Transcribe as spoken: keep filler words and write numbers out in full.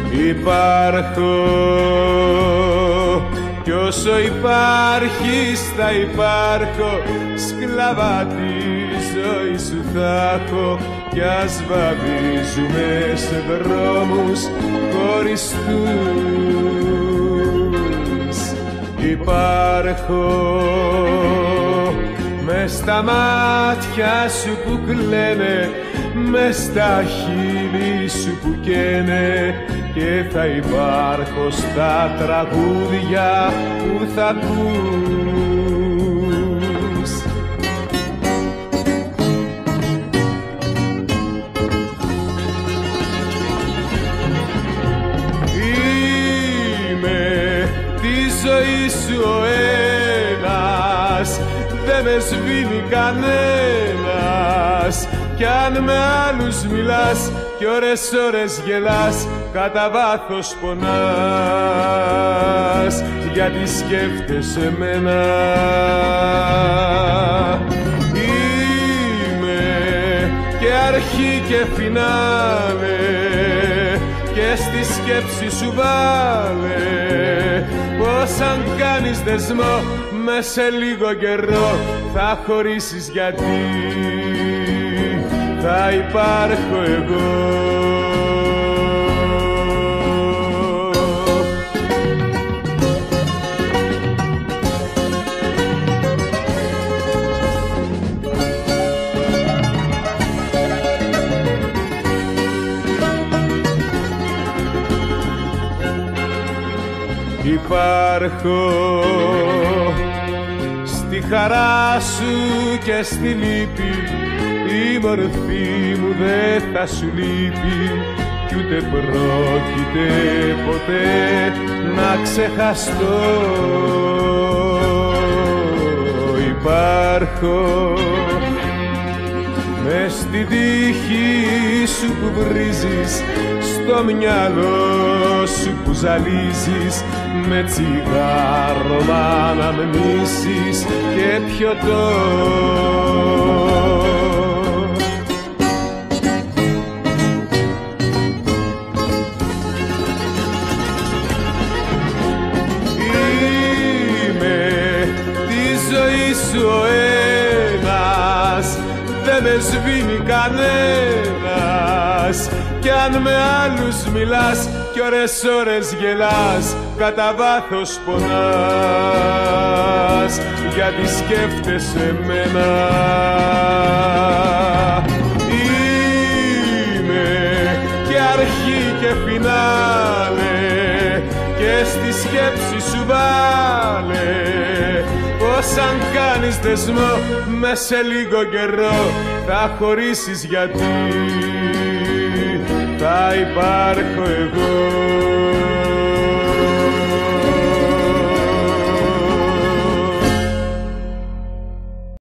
Υπάρχω κι όσο υπάρχεις θα υπάρχω, σκλάβα τη ζωή σου θα έχω, κι ας βαδίζουμε σε δρόμους χωριστούς. Υπάρχω μες στα μάτια σου που κλαίνε, μες στα χείλη σου που καίνε, και θα υπάρχω στα τραγούδια που θα ακούς. Είμαι τη ζωή σου ο ένας, δε με σβήνει κανένας, κι αν με άλλους μιλάς κι ώρες ώρες γελάς, κατά βάθος πονάς, γιατί σκέφτεσαι μένα. Είμαι και αρχή και φινάλε, και στη σκέψη σου βάλε πως αν κάνεις δεσμό μες σε λίγο καιρό θα χωρίσεις, γιατί θα υπάρχω εγώ. Υπάρχω στη χαρά σου και στη λύπη, η μορφή μου δε θα σου λείπει, κι ούτε πρόκειται ποτέ να ξεχαστώ. Υπάρχω μες στη τύχη σου που βρίζεις, στο μυαλό σου που ζαλίζεις, με τσιγάρο μ' αναμνήσεις και πιωτό. Είμαι τη ζωή σου ο ένας, δε με σβήνει κανένας, κι αν με άλλους μιλάς κι ώρες ώρες γελάς, κατά βάθος πονάς, γιατί σκέφτεσαι μένα. Είμαι και αρχή και φινάλε, και στη σκέψη σου βάλε πως αν κάνεις δεσμό μες σε λίγο καιρό θα χωρίσεις, γιατί θα υπάρχω εγώ.